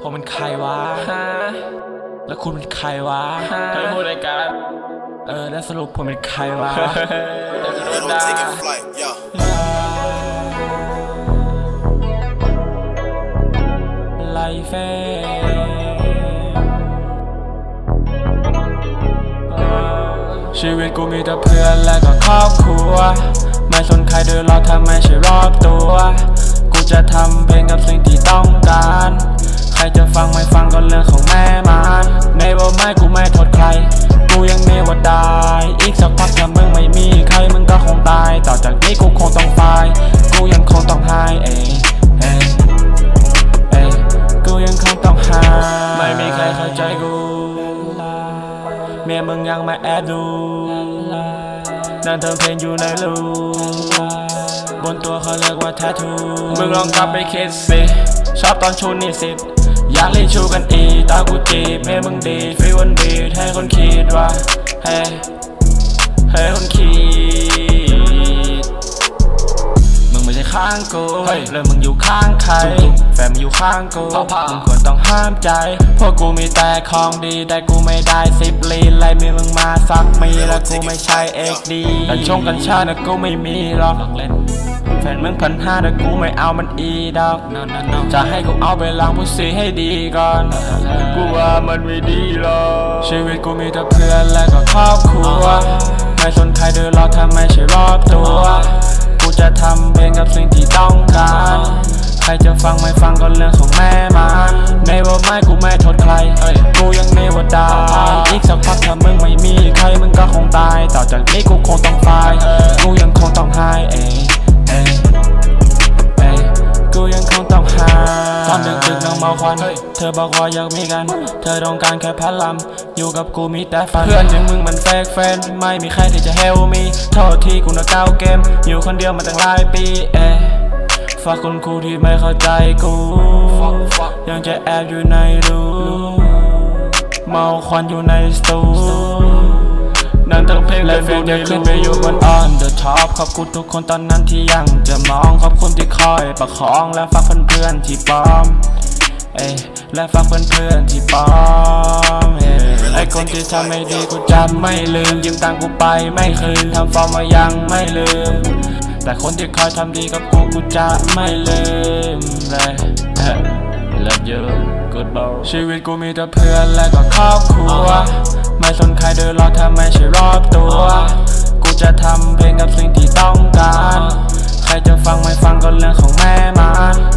ผมเป็นใครวะแล้วคุณเป็นใครวะไปพูดรายการแล้วสรุปผมเป็นใครวะไลฟ์เฟชีวิตกูมีแต่เพื่อนและก็ครอบครัวไม่สนใครเดินรอถ้าไม่ใช่รอบตัวกูจะทำเพลงกับสิ่งที่ต้องการใครจะฟังไม่ฟังก็เรื่องของแม่มันในว่าไม่กูไม่โทษใครกูยังเนวดายอีกสักพักถ้ามึงไม่มีใครมึงก็คงตายต่อจากนี้กูคงต้องไฟกูยังคงต้องหายกูยังคงต้องหายไม่มีใครเข้าใจกูเมียมึงยังไม่แอบดูนั่นเธอเพลงอยู่ในรูบนตัวเขาเรียกว่าแททูมึงลองกลับไปคิดสิชอบตอนชูนิสิตอยากเล่นชูกันอีตากูจีบเมียมึงดีฟีวันบีให้คนคิดว่าให้คนคิดมึงไม่ใช่ข้างกูเลยมึงอยู่ข้างใครแฟนมึงอยู่ข้างกูมึงควรต้องห้ามใจพวกกูมีแต่ของดีแต่กูไม่ได้10 ลีนไล่เมียมึงมาสักมีแล้วกูไม่ใช่XDแต่ชงกันชาเนี่ยกูไม่มีหรอกแฟนมึง1,500แต่กูไม่เอามันอีดอกจะให้กูเอาไปล้างผู้ซีให้ดีก่อนกูว่ามันไม่ดีหรอกชีวิตกูมีแต่เพื่อนและก็ครอบครัวไม่สนใครเดินรอถ้าไม่ใช่รอบตัวกูจะทำเพลงกับสิ่งที่ต้องการใครจะฟังไม่ฟังก็เรื่องของแม่มันในว่าไม่กูไม่โทษใครกูยังเนวดายอีกสักพักถ้ามึงไม่มีใครมึงก็คงตายต่อจากนี้กูคงต้องไฟกูยังคงต้องหายกูยังคงต้องหาตอนดึกๆนั่งเมาควันเธอบอกว่าอยากมีกันเธอต้องการแค่พลังอยู่กับกูมีแต่ฝันเพื่อนอย่างมึงมันแฟกแฟนไม่มีใครที่จะเฮลมีโทษที่กูน่ะก้าวเกมอยู่คนเดียวมาตั้งหลายปีฝากคนกูที่ไม่เข้าใจกูยังจะแอบอยู่ในรูเมาควันอยู่ในสตูนั่นทั้งเพลงและฟิลยังขึ้นไปอยู่บน on the top ขอบคุณทุกคนตอนนั้นที่ยังจะมองขอบคุณที่คอยประคองและฝากเพื่อนๆที่ปลอมและฝากเพื่อนๆที่ปลอมไอคนที่ทำไม่ดีกูจำไม่ลืมยืมตังกูไปไม่คืนทำฟอร์มมายังไม่ลืมแต่คนที่คอยทำดีกับกูจะไม่ลืมเลย Love you good boy ชีวิตกูมีแต่เพื่อนและก็ครอบครัวไม่สนใครเดินรอถ้าไม่ใช่รอบตัวกูจะทำเพลงกับสิ่งที่ต้องการใครจะฟังไม่ฟังก็เรื่องของแม่มัน